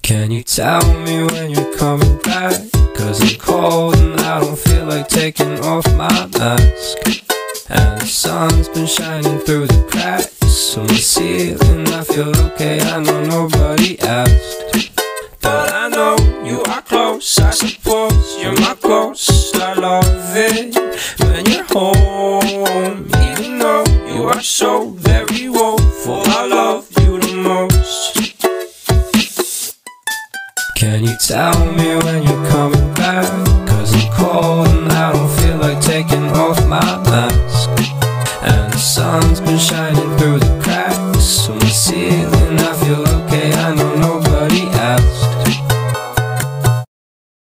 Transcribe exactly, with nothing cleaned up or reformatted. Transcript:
Can you tell me when you're coming back? Cause I'm cold and I don't feel like taking off my mask. And the sun's been shining through the cracks on the ceiling. I feel okay, I know nobody asked. But I know you are close, I suppose you're my ghost. I love it when you're home, even though you are so very woeful. I love you the most. Can you tell me when you're coming back? Cause I'm cold and I don't feel like taking off my